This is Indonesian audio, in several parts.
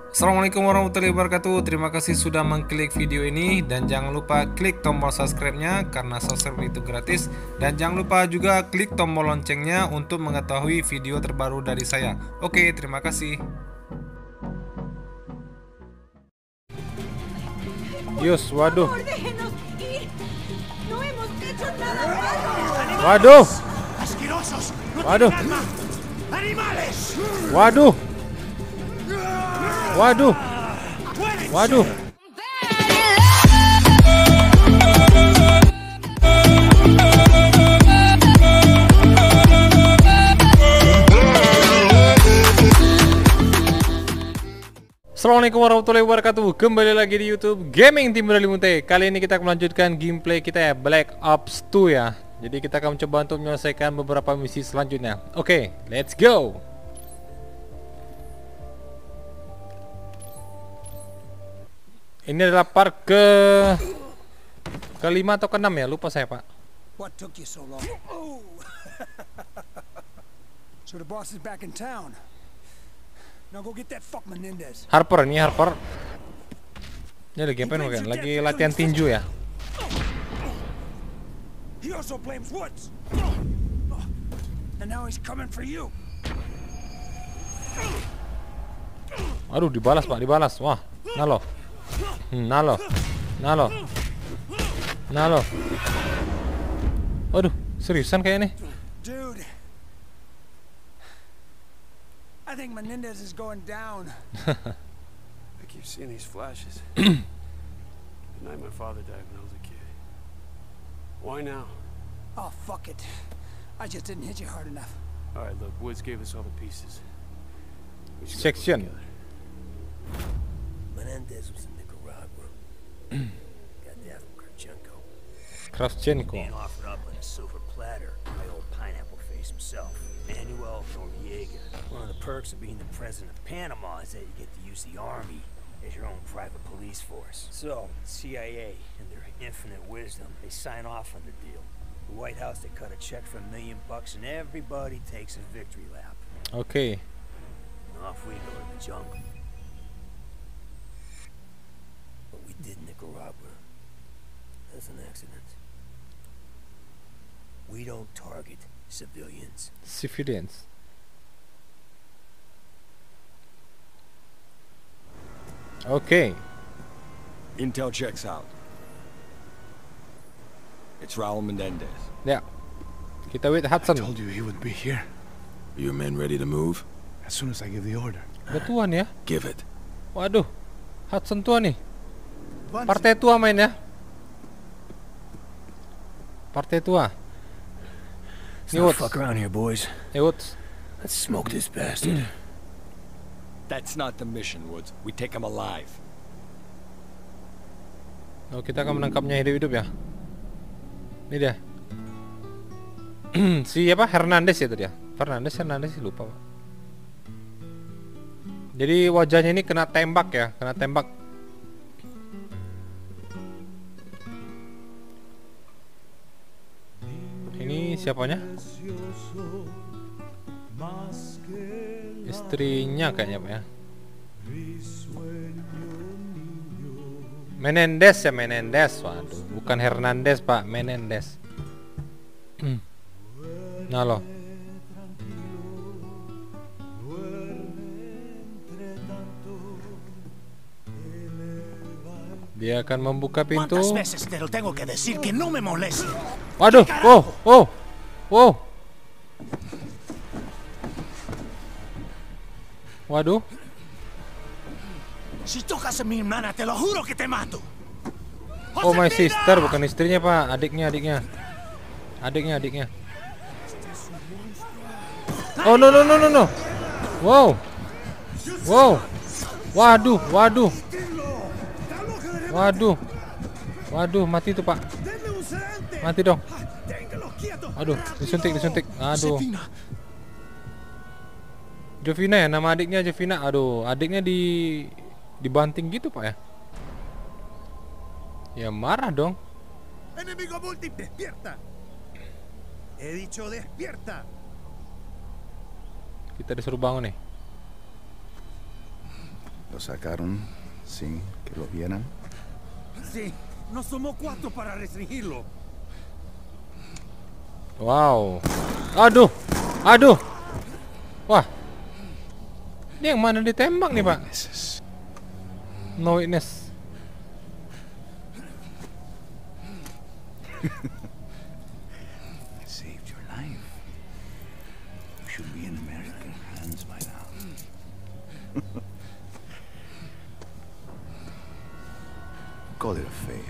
Assalamualaikum warahmatullahi wabarakatuh. Terima kasih sudah mengklik video ini dan jangan lupa klik tombol subscribe-nya karena subscribe itu gratis, dan jangan lupa juga klik tombol loncengnya untuk mengetahui video terbaru dari saya. Oke, terima kasih. Yus, waduh. Por favor, déjenos ir. No hemos hecho nada malo. Waduh. ¡Asquerosos! ¡No Waduh. tienen alma! ¡Animales! Waduh. Waduh. ¡Muérense! Waduh. Assalamualaikum warahmatullahi wabarakatuh. Kembali lagi di YouTube Gaming Tim Berlimunte. Kali ini kita akan melanjutkan gameplay kita ya, Black Ops 2 ya. Jadi kita akan mencoba untuk menyelesaikan beberapa misi selanjutnya. Oke, let's go. Ini adalah part ke-5 atau ke-6 ya, lupa saya pak. What took you so long? Oh. So the boss is back in town. Now go get that fuck Menendez. Harper, ini Harper. Ini lagi ngapain mungkin? Lagi latihan tinju ya. He also blames Woods. And now he's coming for you. Aduh, dibalas pak, dibalas. Wah, nalo. Nalo. Nalo. Nalo. Aduh, seriusan kayak ini. Dude. I think Menendez is going down. I keep seeing these flashes. The night my father died when I was a kid. Why now? Oh, fuck it. I just didn't hit you hard enough. All right, look, Woods gave us all the pieces. We should go Section. together. Menendez was in Nicaragua. Got that from Kravchenko. Kravchenko. Being offered up on a silver platter by old Pineapple Face himself, Manuel Noriega. One of the perks of being the president of Panama is that you get to use the army as your own private police force. So, CIA, in their infinite wisdom, they sign off on the deal. The White House, they cut a check for $1 million and everybody takes a victory lap. Oke. And off we go to the jungle. But we did Nicaragua as an accident. We don't target civilians. Civilians. Oke. Intel checks out. It's Raul Menendez. Ya. Kita wait Hudson. Told you he would be here. Are your men ready to move? As soon as I give the order. Udah tua nih ya. Give it. Waduh. Hudson tua nih. Partai tua main ya. Partai tua. Let's Hey, not Woods. fuck around here, boys. Hey, Woods. Let's smoke this bastard. That's not the mission, Woods. We take him alive. Oh, kita akan menangkapnya hidup-hidup ya. Ini dia. Si apa? Hernandez ya tadi ya. Hernandez sih lupa pak. Jadi wajahnya ini kena tembak ya, kena tembak. Ini siapanya? Istrinya kayaknya pak ya. Menendez ya, Menendez. Waduh, bukan Hernandez pak, Menendez. Nah lo. Dia akan membuka pintu. ¿Cuántas veces te lo tengo que decir que no me moleste? Waduh, wow. Waduh, Si tocas a mi hermana, te lo juro que te mato. oh my ¡Josefina! sister, bukan istrinya pak, adiknya. Oh no. Wow. Waduh, mati tuh pak. Mati dong. Aduh, disuntik. Aduh. Josefina, Jovina ya, nama adiknya Jovina. Aduh, adiknya dibanting gitu pak ya. Ya marah dong. enemigo multi, despierta. He dicho despierta. Kita disuruh bangun nih. ¿Lo sacaron sin que lo vieran? Sí, nos tomó 4 para restringirlo. Wow. Aduh. Aduh. Wah. Ini yang mana ditembak nih, Pak? No witness. I saved your life. You should be in American hands by now. Call it a favor.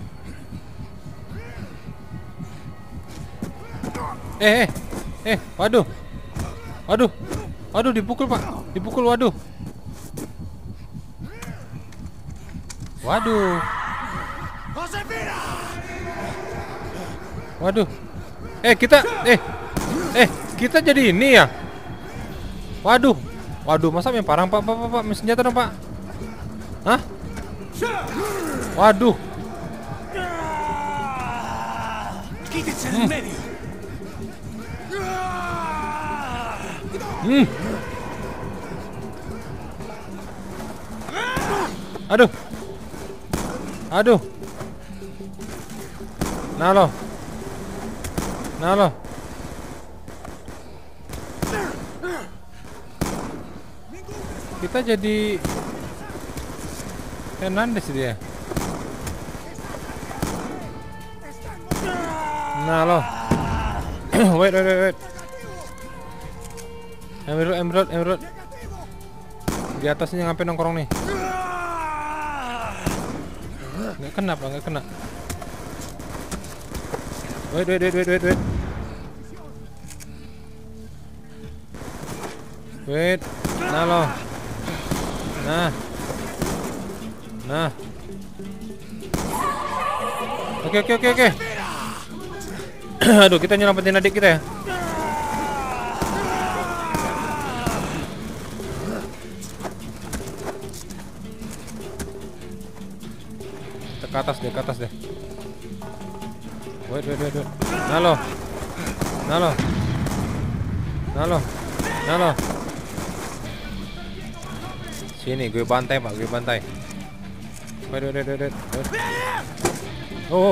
Waduh. Waduh. Waduh, dipukul, Pak. Dipukul, waduh. Waduh. Waduh. Kita jadi ini ya. Waduh. Waduh, masa main parang, Pak, main senjata dong, Pak. Hah? Waduh. Quítense del medio. Aduh. Aduh. Nah lo. Nah lo. Kita jadi Hernandez dia. Nah lo. wait. Emerald. Di atasnya ngapain nongkrong nih? Nggak kena, Pak, nggak kena. Wait. Wait. Nah lo. Nah. Oke. Aduh, kita nyelamatin adik kita ya. Ke atas deh. Wait. Nah lo. Sini gue bantai, Pak, Wait. Oh.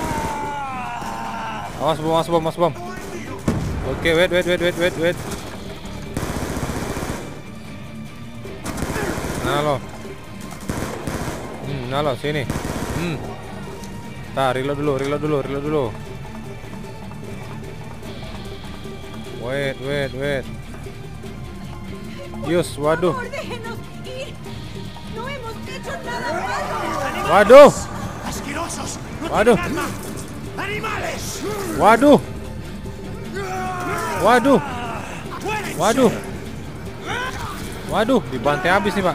Awas bom. Oke, wait. Nah lo, sini. Reload dulu. Wait. Yus, waduh. Por favor, déjenos ir. No hemos hecho nada malo. Waduh. Asquerosos. No Waduh. tienen alma. Animales. Waduh, dibantai habis nih, Pak.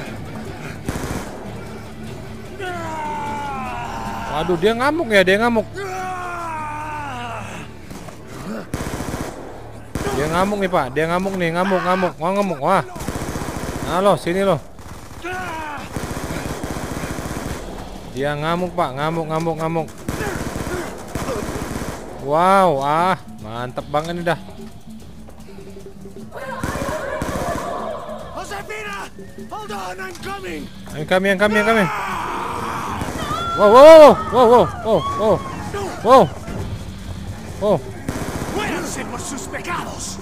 Waduh, dia ngamuk. Dia ngamuk nih, Pak. Ngamuk. Wah. Nah lo, sini lo. Dia ngamuk, Pak. Ngamuk. Wow, mantap banget nih dah. Josefina, hold on, I'm coming. I'm coming. Wow. Muéranse por sus pecados.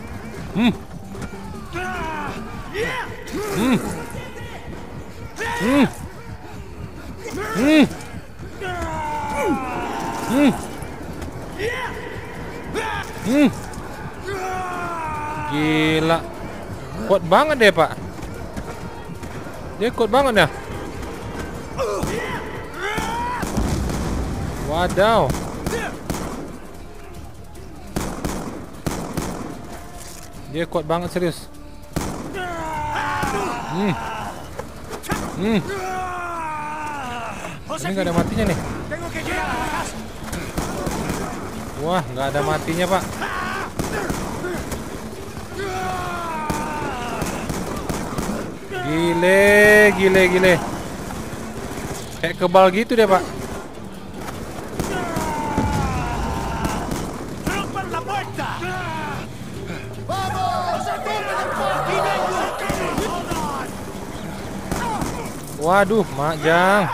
Gila. Kuat banget deh, Pak. Dia kuat banget ya. Wadaw. Dia kuat banget, serius. Ini nggak ada matinya nih. Wah, nggak ada matinya, Pak. Gile. Kayak kebal gitu deh, Pak. ¡Rompan la puerta! ¡Vamos! ¡Josefina! ¡Y vengo! ¡Hold on! Waduh, Mak Jang.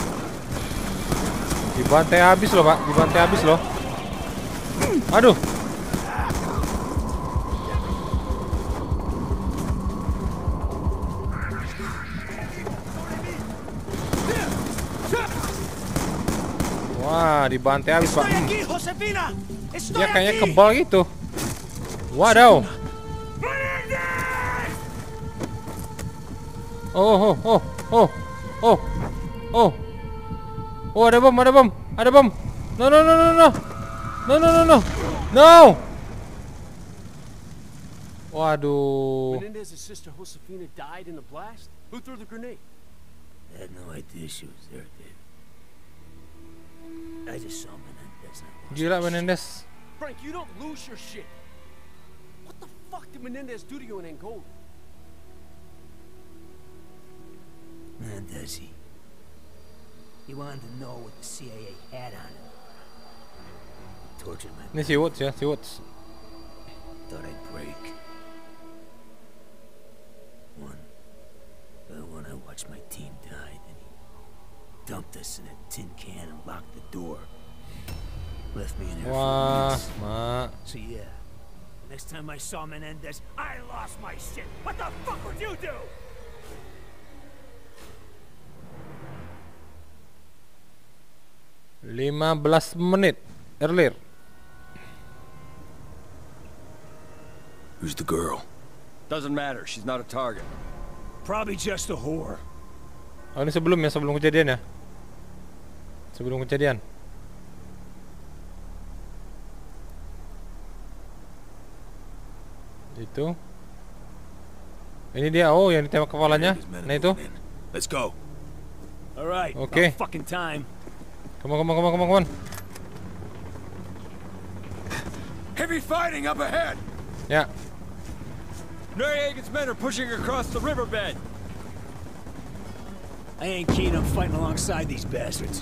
Dibantai habis loh, Pak. Dibantai habis loh. Aduh. Wah, dibantai habis, Pak. Aquí, Josefina! Estoy Dia kayaknya aquí! kebal gitu. Waduh. Oh, oh, oh, oh, oh, oh. Oh, ada bom, ada bom, ada bom. No, no, no, no, no. No, no, no, no. No. Waduh. Menendez's sister Josefina died in the blast? Who threw the grenade? I had no idea she was there, David. I just saw Menendez. Gila Menendez. Frank, you don't lose your shit. What the fuck did Menendez do to you in Angola? Menendez, he wanted to know what the CIA had on him. Tortured my Ini si Woods ya, si Woods. thought I'd break. When I watched my team die, then he dumped us in a tin can and locked the door. Left me in there for Wah, weeks. Mak. So yeah, next time I saw Menendez, I lost my shit. What the fuck would you do? Lima belas menit earlier. Who's the girl? Doesn't matter. She's not a target. Probably just a whore. Oh, ini sebelum kejadian ya. Sebelum kejadian. Itu. Ini dia, oh yang ditembak kepalanya. Nah itu. Let's go. All right. Okay. About fucking time. Come on, come on, come on, come on, come on. Heavy fighting up ahead! Ya. Noriega's men are pushing across the riverbed. I ain't keen on fighting alongside these bastards.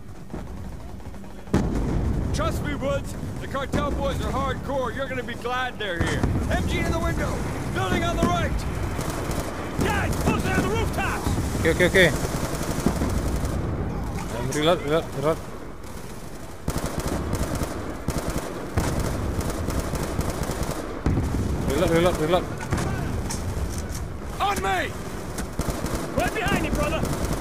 Trust me, Woods. The cartel boys are hardcore. You're gonna be glad they're here. MG in the window. Building on the right. Guys, closing on the rooftops. Oke, oke, oke. Reload, reload, reload. Reload, reload, reload. On me! Right behind you, brother.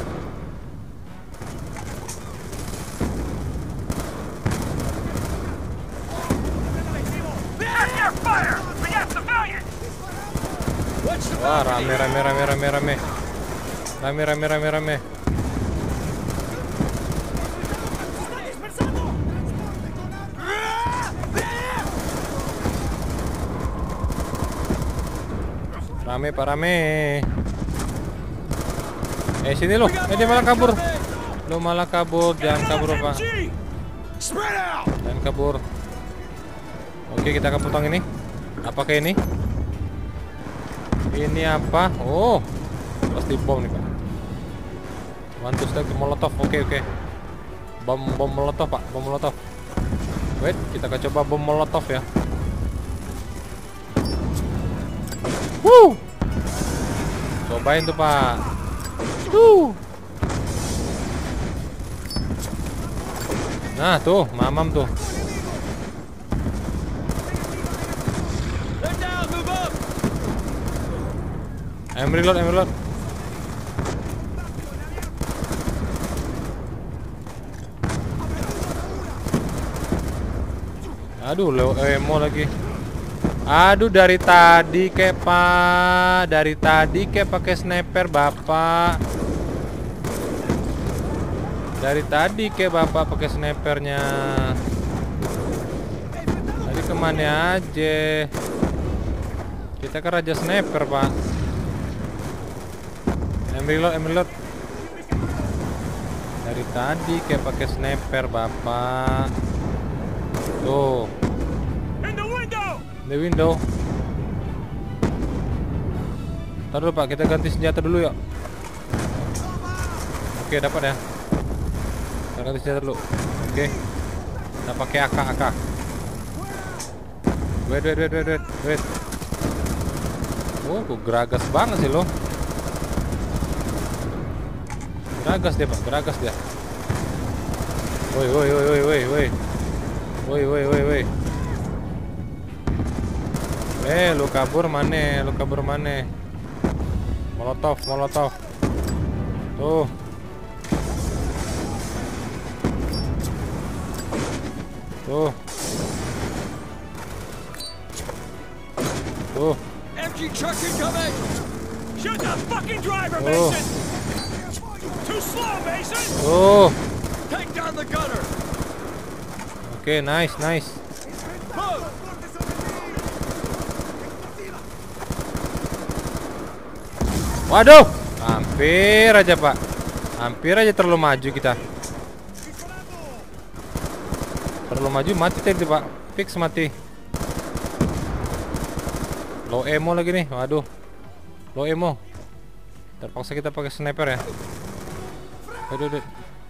Fire! We got civilians! Wah, rame, rame, rame, rame, rame. Rame, rame, rame, rame. Rame, Pak, rame. Sini lo. Dia malah kabur. Lo malah kabur. Jangan kabur, Pak. Spread out. Jangan kabur. Oke, kita akan potong ini. Apa kayak ini? Ini apa? Oh, pasti bom nih, Pak. Mantus lagi molotov. Oke, oke. Bom molotov, Pak. Bom molotov. Wait, kita akan coba bom molotov ya. Woo! Cobain tuh, Pak. Nah, tuh, mamam tuh. They're down, move up! I'm reload, I'm reload. Aduh, emo lagi. Aduh, dari tadi kayak Pak, dari tadi kayak pakai sniper Bapak. Dari tadi kayak Bapak pakai snipernya. Tadi kemana aja? Kita kan raja sniper, Pak. I'm reload. Dari tadi kayak pakai sniper Bapak. Tuh. The window. Ntar dulu, Pak, kita ganti senjata dulu ya. Oke, dapat ya. Kita ganti senjata dulu. Oke. Kita pakai AK. Wait. Oh, kok geragas banget sih lo. Beragas dia, Pak. Beragas dia. Woi, woi, woi, woi, woi, woi. Woi, woi, woi, woi. Lu kabur mana? Lu kabur mana? Molotov, molotov. Tuh. Tuh. Tuh. MG truck incoming! Shoot the fucking driver, Oh. Mason! Too slow, Mason! Tuh. Take down the gunner! Oke, nice, nice. Move! Waduh, hampir aja, Pak. Hampir aja terlalu maju kita. Terlalu maju mati tadi, Pak. Fix mati. Low ammo lagi nih. Waduh. Low ammo. Terpaksa kita pakai sniper ya. Aduh, aduh.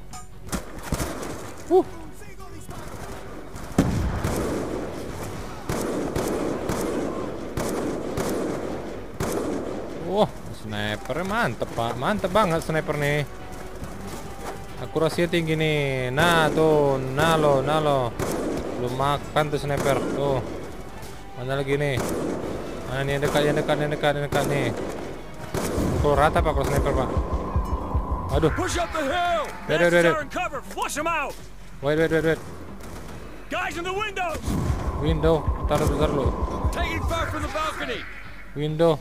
Wah, snipernya mantep, Pak. Mantep banget sniper nih. Akurasinya tinggi nih. Nah tuh, nah lo. Lu makan tuh sniper tuh. Mana lagi nih? Mana nih yang dekat nih. Pukul rata, Pak, kalau sniper, Pak. Aduh. Push up the hill! Wait. They're in cover! Flush them out! Wait. Guys in the windows! Window. Bentar lu. Taking fire from the balcony! Window.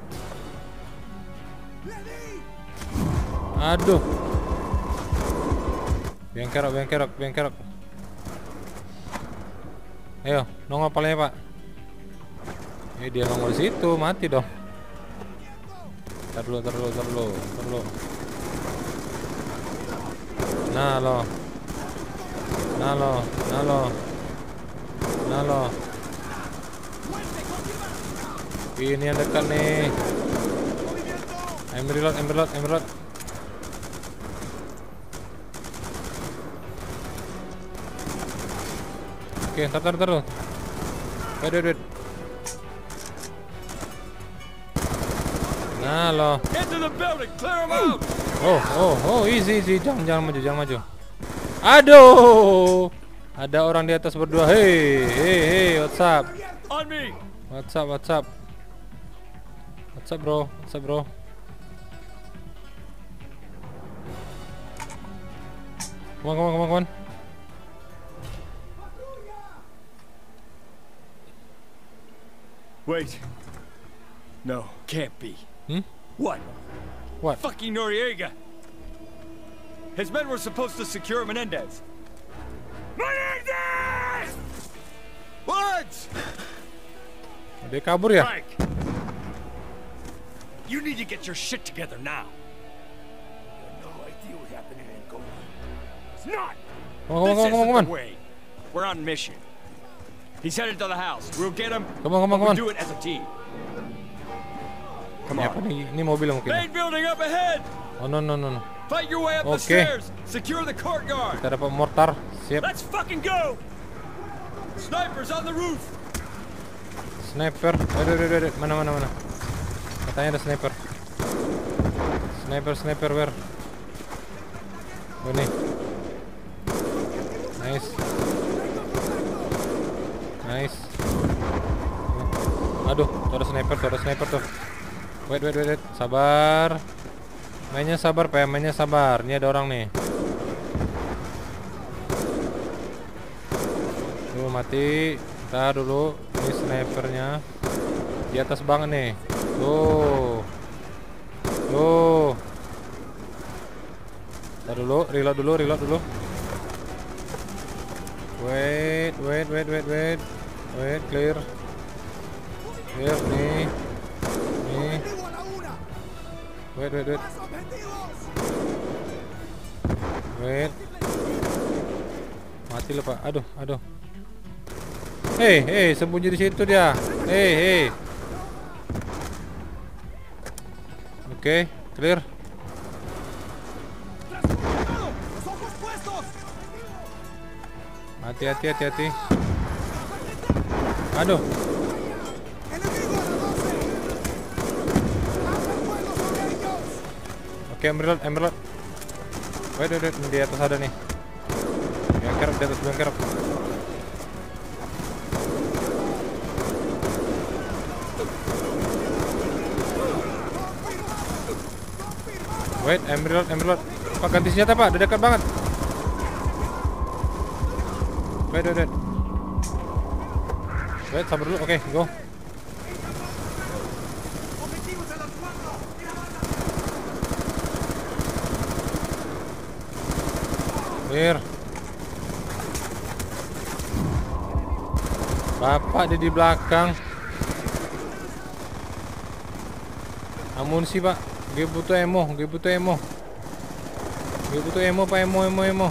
Aduh. Bengkerok. Ayo, nongol palanya, Pak. Dia nongol di situ, mati dong. Ntar dulu. Nah lo. Ini yang dekat nih. I'm reload. Oke, ntar. Wait. Nah lo. Into the building! Clear them out! Oh, easy. Jangan maju. Aduh. Ada orang di atas berdua. Hey, what's up? On me! What's up, bro? Come on. Wait. No, can't be. What? What? Fucking Noriega! His men were supposed to secure Menendez. Menendez! What? Dia kabur ya? Frank! You need to get your shit together now. You have no idea what happened in Angola. It's not! This Come isn't on. the way. We're on mission. He's headed to the house. We'll get him. Come on. We'll do it as a team. Come Apa on. nih? Ini mobil mungkin. Main building up ahead. Oh no. Fight your way up the Okay. stairs. Secure the courtyard. Kita dapat mortar. Siap. Let's fucking go! Snipers on the roof. Sniper. Aduh. Mana? Katanya ada sniper. Sniper where? Oh nih. Nice. Aduh, tuh ada sniper tuh. Wait. Sabar. Mainnya sabar, Pak. Ini ada orang nih. Tuh mati. Ntar dulu. Ini snipernya. Di atas banget nih. Tuh. Ntar dulu. Reload dulu. Wait. Clear nih. Wait. Mati lo, Pak. Aduh. Hey, sembunyi di situ dia. Hey. Oke, clear. Hati. Aduh. Oke, emerald. Wait, di atas ada nih. Yang kerap di atas, yang kerap. Wait, I'm reload. Pak, ganti senjata pak, udah dekat banget. Wait, sabar dulu, oke, go. Clear. Bapak dia di belakang. Amunisi pak, gue butuh ammo. Pak, ammo.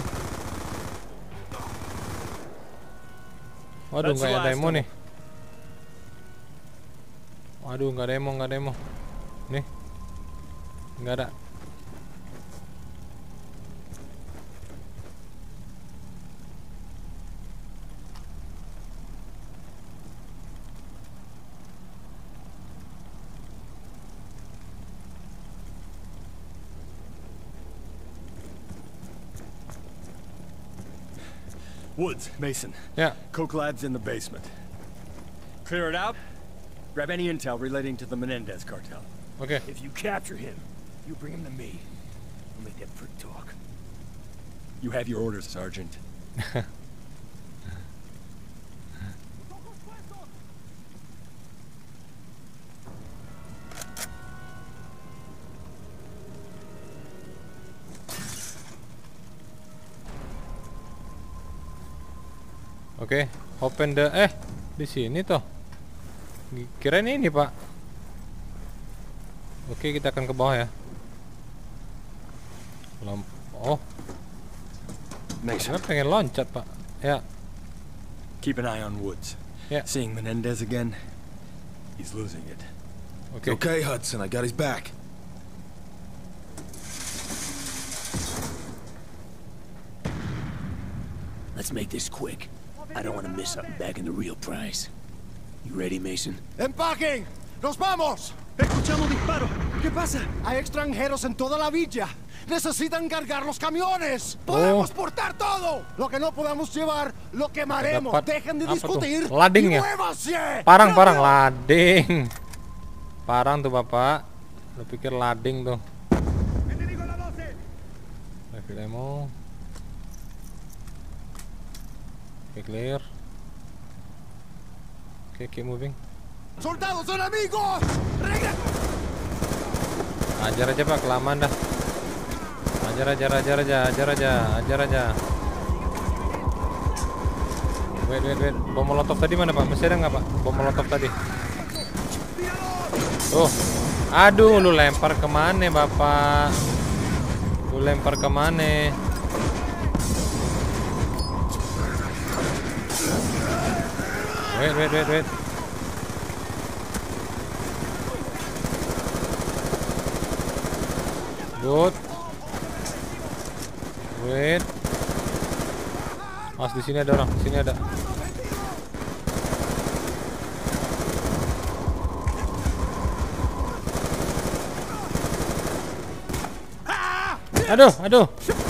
Waduh, nggak ada ammo nih. Waduh, nggak ada ammo. Nih, nggak ada. Woods, Mason. Ya, Coke Lab's in the basement. Clear it out. Grab any intel relating to the Menendez cartel. oke. If you capture him, you bring him to me. I'll make that prick talk. You have your orders, Sergeant. Oke, open the di sini toh. Kirain ini, Pak. Oke, kita akan ke bawah ya. Oh, Mason, saya pengen loncat, Pak. Ya, keep an eye on Woods. ya. Seeing Menendez again, he's losing it. Oke. Okay, Hudson, I got his back. Let's make this quick. I don't want to miss something back in the real prize. You ready, Mason? ¡Empaquen! ¡Nos vamos! Escuchamos disparos. ¿Qué pasa? Hay extranjeros en toda la villa. Necesitan cargar los camiones. ¡Podemos portar todo! Lo que no podamos llevar, lo quemaremos. Dapat Dejen de apa discutir. tuh? Lading y ya? muévanse. Parang lading. Parang tuh, Bapak. Lu pikir lading tuh. Refill ammo. Oke, clear. Oke, keep moving. ¡Soldados enemigos! Ajar aja, Pak, kelamaan dah. Ajar aja. Wait. Bom molotov tadi mana, Pak? Masih ada nggak, Pak? Bom molotov tadi. Oh, aduh, lu lempar kemana, Bapak? Lu lempar kemana? Wait. Good. Wait. Mas, di sini ada orang, di sini ada. Aduh.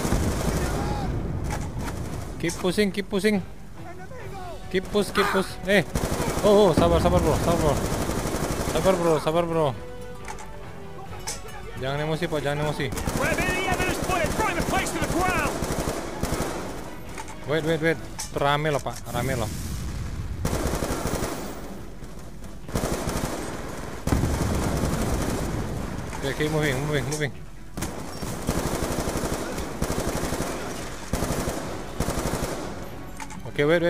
Keep pushing. Keep push. Oh, sabar bro. Jangan emosi, Pak, jangan emosi. Wait. Rame loh, Pak, rame loh. Oke, moving. Oke, wait.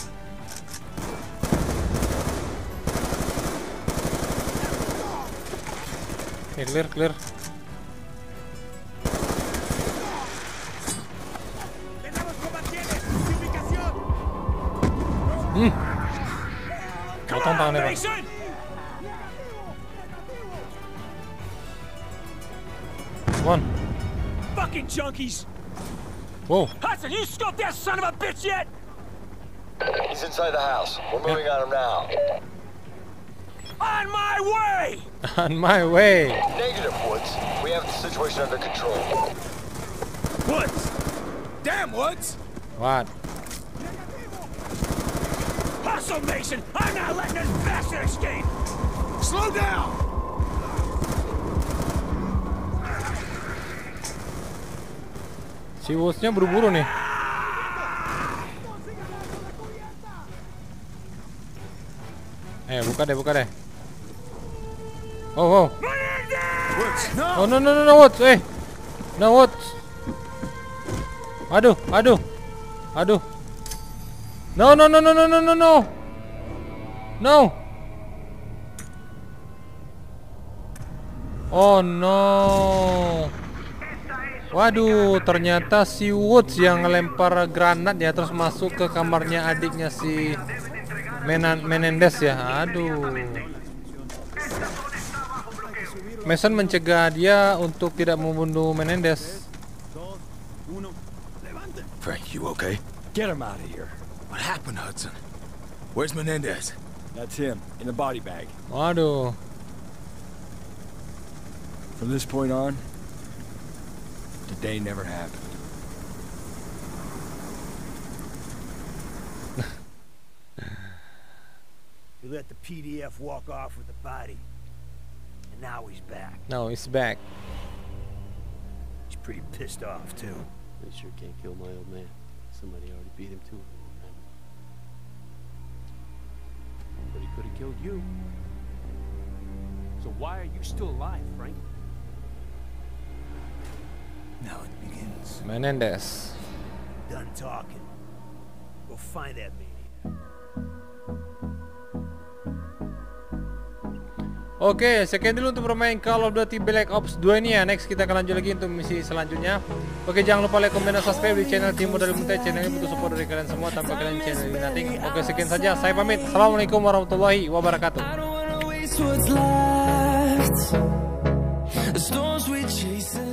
Oke, clear. Potong tangannya, Pak. One. Fucking junkies! Wow. Hudson, you scoped that son of a bitch yet? He's inside the house. We're moving on him now. On my way! On my way. Negative, Woods. We have the situation under control. Woods! Damn, Woods! What? Hustle, Mason! I'm not letting this bastard escape! Slow down! Si Woods-nya buru-buru nih. Buka deh. Oh. Woods, no! Oh, no, Woods. No, Woods. Aduh. No. No. Oh no. Waduh, ternyata si Woods yang ngelempar granat ya, terus masuk ke kamarnya adiknya si Menendez ya. Aduh. Mason mencegah dia untuk tidak membunuh Menendez. Frank, you okay? Get him out of here. What happened, Hudson? Where's Menendez? That's him, in the body bag. Waduh. From this point on, the day never happened. You let the PDF walk off with the body. And now he's back. Now he's back. He's pretty pissed off, too. I sure can't kill my old man. Somebody already beat him to it. But he could have killed you. So why are you still alive, Frank? Now it begins. Menendez. Done talking. Go find that maniac. Oke, sekian dulu untuk bermain Call of Duty Black Ops 2 ini ya. Next kita akan lanjut lagi untuk misi selanjutnya. Oke, jangan lupa like, comment, dan subscribe di channel Timur dari Muntai. Channel ini butuh support dari kalian semua. Tanpa kalian channel ini nothing. Oke, sekian saja. Saya pamit. Assalamualaikum warahmatullahi wabarakatuh.